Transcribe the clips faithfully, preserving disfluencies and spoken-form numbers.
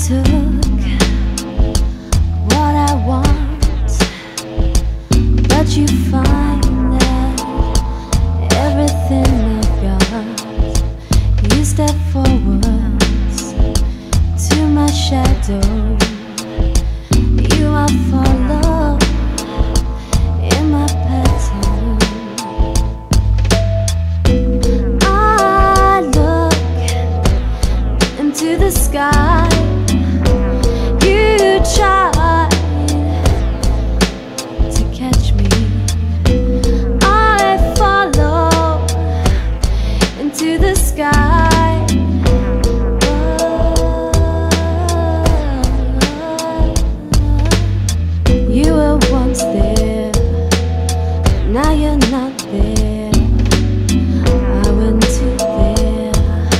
took what I want, but you find that everything I've got, you step forwards to my shadow. You are follow in my pattern. I look into the sky. You tried to catch me. I follow into the sky. You were once there, now you're not there. I went to there.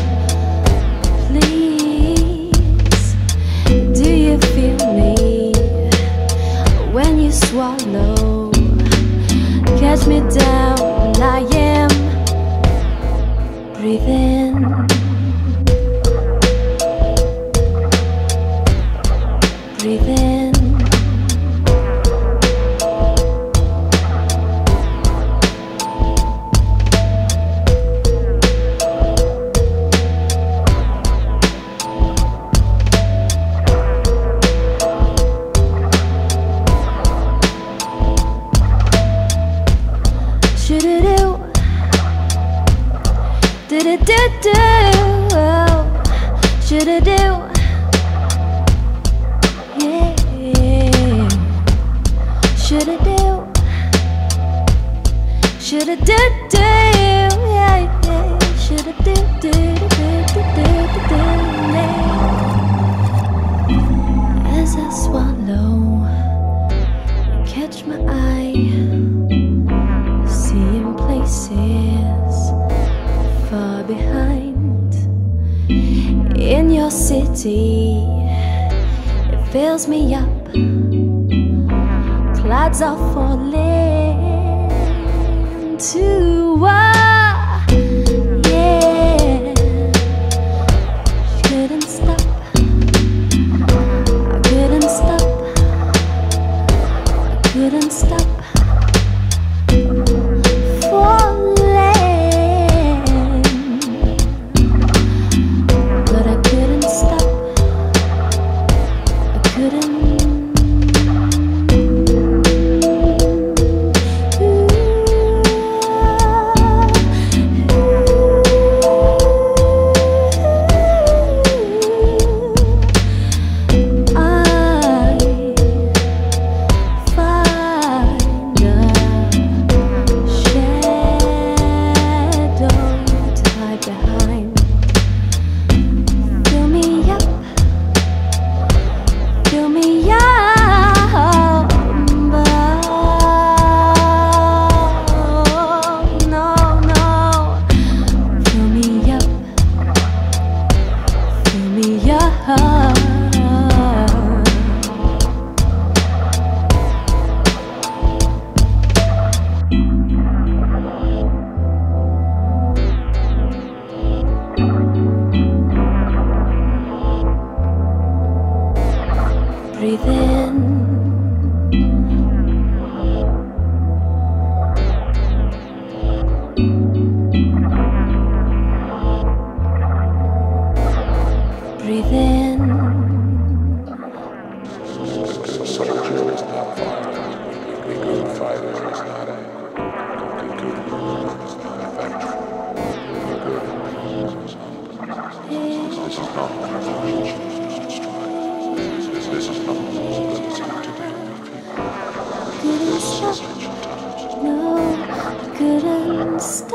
Please, do you feel me when you swallow? Catch me down when I am breathing. Breathing. Should-a-do, did-a-do-do, should-a-do, yeah, should-a-do, should-a-do-do, yeah, yeah, should-a-do, do-do-do-do-do-do, yeah. As I swallow, you catch my eye, seeing places far behind. In your city, it fills me up. Clouds are falling to what? Yeah, couldn't stop. I couldn't stop. I couldn't stop. Breathe in. Breathe in. Soldier is not fire. A good fighter is not a, a good ruler is not a factory. A good ruler is not. This is not what This, this is not the ability to deal with people. This is ancient times. No, I couldn't stop.